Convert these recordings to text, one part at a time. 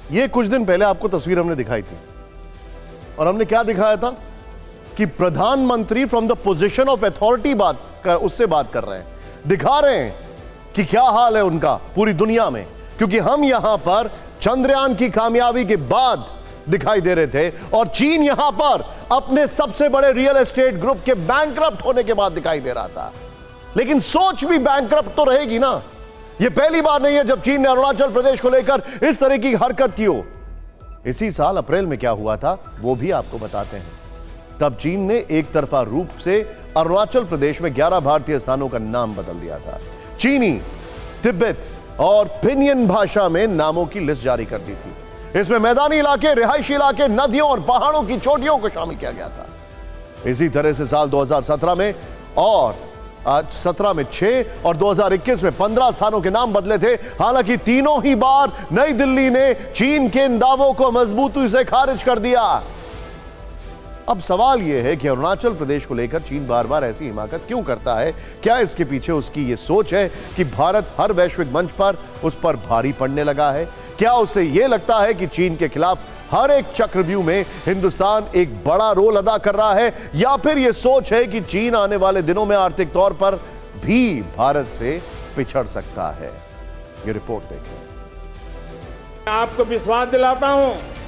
ये कुछ दिन पहले आपको तस्वीर हमने दिखाई थी और हमने क्या दिखाया था कि प्रधानमंत्री from the position of authority उससे बात कर रहे हैं, दिखा रहे हैं कि क्या हाल है उनका पूरी दुनिया में, क्योंकि हम यहां पर चंद्रयान की कामयाबी के बाद दिखाई दे रहे थे और चीन यहां पर अपने सबसे बड़े रियल एस्टेट ग्रुप के बैंकरप्ट होने के बाद दिखाई दे रहा था। लेकिन सोच भी बैंकरप्ट तो रहेगी ना। यह पहली बार नहीं है जब चीन ने अरुणाचल प्रदेश को लेकर इस तरह की हरकत की हो। इसी साल अप्रैल में क्या हुआ था वो भी आपको बताते हैं। तब चीन ने एक तरफा रूप से अरुणाचल प्रदेश में 11 भारतीय स्थानों का नाम बदल दिया था। चीनी, तिब्बत और पिनियन भाषा में नामों की लिस्ट जारी कर दी थी। इसमें मैदानी इलाके, रिहायशी इलाके, नदियों और पहाड़ों की चोटियों को शामिल किया गया था। इसी तरह से साल 2017 में और आज 17 में 6 और 2021 में 15 स्थानों के नाम बदले थे। हालांकि तीनों ही बार नई दिल्ली ने चीन के इन दावों को मजबूती से खारिज कर दिया। अब सवाल यह है कि अरुणाचल प्रदेश को लेकर चीन बार बार ऐसी हिमाकत क्यों करता है? क्या इसके पीछे उसकी यह सोच है कि भारत हर वैश्विक मंच पर उस पर भारी पड़ने लगा है? क्या उसे यह लगता है कि चीन के खिलाफ हर एक चक्रव्यूह में हिंदुस्तान एक बड़ा रोल अदा कर रहा है, या फिर यह सोच है कि चीन आने वाले दिनों में आर्थिक तौर पर भी भारत से पिछड़ सकता है? ये रिपोर्ट देखें। मैं आपको विश्वास दिलाता हूं,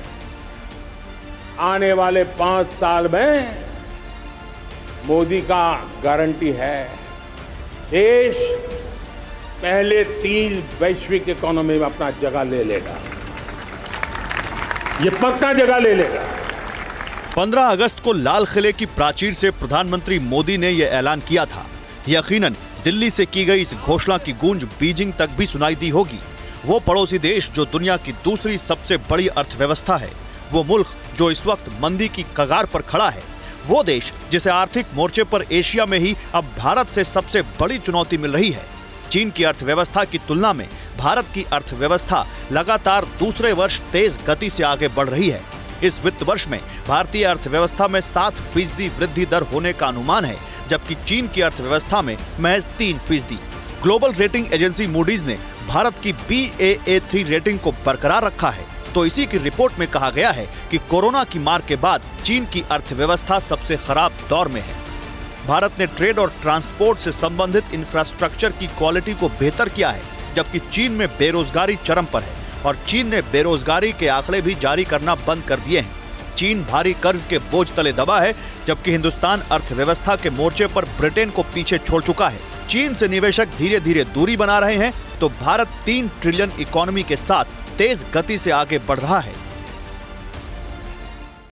आने वाले 5 साल में मोदी का गारंटी है देश पहले 3 वैश्विक इकोनॉमी में अपना जगह ले लेगा। ये पक्का जगह ले लेगा। 15 अगस्त को लाल किले की प्राचीर से प्रधानमंत्री मोदी ने यह ऐलान किया था। यकीनन दिल्ली से की गई इस घोषणा की गूंज बीजिंग तक भी सुनाई दी होगी। वो पड़ोसी देश जो दुनिया की दूसरी सबसे बड़ी अर्थव्यवस्था है, वो मुल्क जो इस वक्त मंदी की कगार पर खड़ा है, वो देश जिसे आर्थिक मोर्चे पर एशिया में ही अब भारत से सबसे बड़ी चुनौती मिल रही है। चीन की अर्थव्यवस्था की तुलना में भारत की अर्थव्यवस्था लगातार दूसरे वर्ष तेज गति से आगे बढ़ रही है। इस वित्त वर्ष में भारतीय अर्थव्यवस्था में 7% वृद्धि दर होने का अनुमान है, जबकि चीन की अर्थव्यवस्था में महज 3%। ग्लोबल रेटिंग एजेंसी मूडीज ने भारत की Baa3 रेटिंग को बरकरार रखा है। तो इसी की रिपोर्ट में कहा गया है कि कोरोना की मार के बाद चीन की अर्थव्यवस्था सबसे खराब दौर में है। भारत ने ट्रेड और ट्रांसपोर्ट से संबंधित इंफ्रास्ट्रक्चर की क्वालिटी को बेहतर किया है, जबकि चीन में बेरोजगारी चरम पर है और चीन ने बेरोजगारी के आंकड़े भी जारी करना बंद कर दिए हैं। चीन भारी कर्ज के बोझ तले दबा है, जबकि हिंदुस्तान अर्थव्यवस्था के मोर्चे पर ब्रिटेन को पीछे छोड़ चुका है। चीन से निवेशक धीरे धीरे दूरी बना रहे हैं, तो भारत 3 ट्रिलियन इकोनॉमी के साथ तेज गति से आगे बढ़ रहा है।